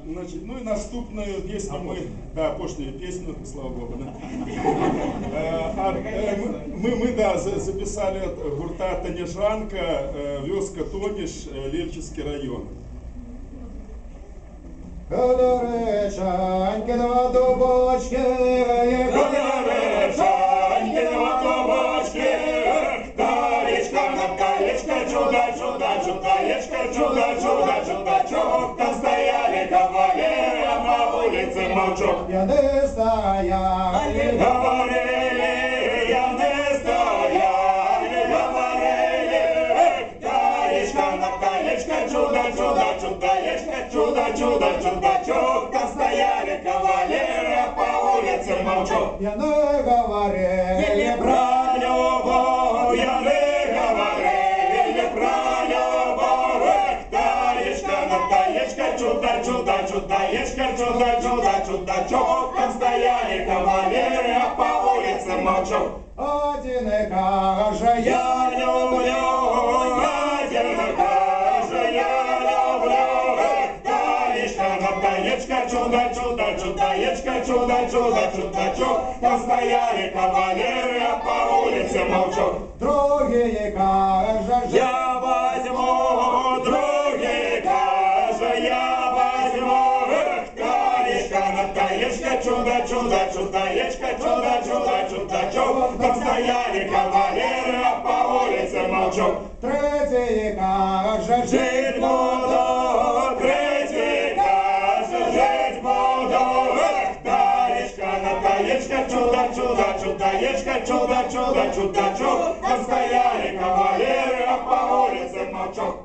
Значит, ну и наступную песню мы, да, пошлую песню, слава богу, да. Мы, да, записали от гурта Танежанка, вёска Тониш, Левчевский район. Колоречаньки, два дубочки, колоречаньки, два дубочки, таечка, Наталечка, чудо, чудо, чудаечка, чудо, чудо, чудачок, там стояли кавалеры, а на улице молчок. Я не стояли, говорили, я не стояли, говорили, таечка, Наталечка, чудо, чудо, чудаечка, чудо, чудо, чудачок, там стояли кавалеры, а по улице молчок. Я не говорили про любовь, я не говорили про любовь, таечка, Наталечка, чудо, чудо, чудаечка, чудо, чудо, чудачок, там стояли кавалеры, а по улице молчок. Один и каже, я люблю, один и каже, я люблю, таечка, Наталечка, чудо, чудо, чудаечка, чудо, чудо, чудачок, там стояли кавалеры, а по улице молчок. Другие каже, я возьму, другие каже, я возьму, таечка, Наталечка, чудо, чудо, чудаечка, чудо, чудо, чудачок, там стояли кавалеры, а по улице молчок. Третий каже, жить буду, третий каже, жить буду, таечка, Наталечка, чудо, чудо, чудаечка, чудо, чудо, чудачок, там стояли кавалеры, а по улице молчок.